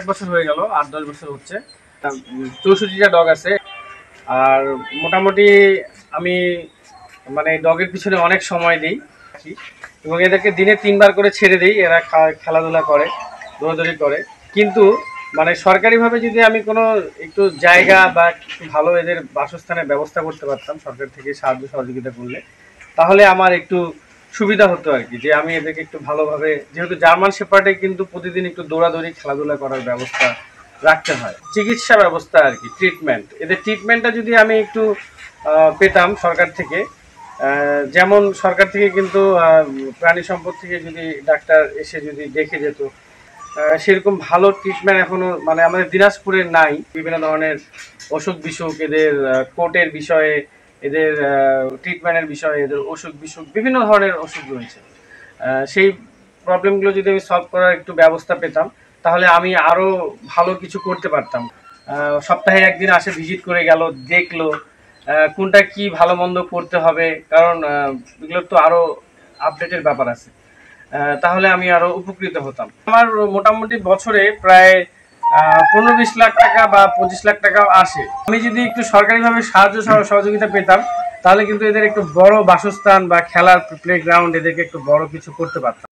বছর হয়ে গেল, 8-10 বছর হচ্ছে। 64টা ডগ আছে। আর মোটামুটি আমি মানে ডগের পিছনে অনেক সময় দিই এবং এদেরকে দিনে 3 বার করে ছেড়ে দিই। এরা খেলাধুলা করে, দৌড়াদৌড়ি করে। কিন্তু মানে সরকারিভাবে যদি আমি কোনো একটু জায়গা বা ভালো এদের বাসস্থানের ব্যবস্থা করতে পারতাম, সরকার থেকে সাহায্য সহযোগিতা করলে, তাহলে আমার একটু সুবিধা হতো আর কি। যে আমি এদেরকে একটু ভালোভাবে, যেহেতু জার্মান শেপার্ডে কিন্তু প্রতিদিন একটু দৌড়াদৌড়ি খেলাধুলা করার ব্যবস্থা রাখতে হয়। চিকিৎসা ব্যবস্থা আর কি, ট্রিটমেন্ট, এদের ট্রিটমেন্টটা যদি আমি একটু পেতাম সরকার থেকে, যেমন সরকার থেকে কিন্তু প্রাণী সম্পদ থেকে যদি ডাক্তার এসে যদি দেখে যেত, সেরকম ভালো ট্রিটমেন্ট এখনো মানে আমাদের দিনাজপুরে নাই। বিভিন্ন ধরনের অসুখ বিসুখ, এদের কোর্টের বিষয়ে, এদের ট্রিটমেন্টের বিষয়ে, এদের অসুখ বিসুখ, বিভিন্ন ধরনের অসুখ রয়েছে। সেই প্রবলেমগুলো যদি আমি সলভ করার একটু ব্যবস্থা পেতাম, তাহলে আমি আরও ভালো কিছু করতে পারতাম। সপ্তাহে একদিন আসে, ভিজিট করে গেল, দেখলো কোনটা কি ভালো মন্দ করতে হবে, কারণ এগুলোর তো আরও আপডেটের ব্যাপার আছে। তাহলে আমি আরো উপকৃত হতাম। আমার মোটামুটি বছরে প্রায় 15-20 লাখ টাকা বা 25 লাখ টাকা আসে। আমি যদি একটু সরকারিভাবে সাহায্য সহযোগিতা পেতাম, তাহলে কিন্তু এদের একটু বড় বাসস্থান বা খেলার প্লেগ্রাউন্ড, এদেরকে একটু বড় কিছু করতে পারতাম।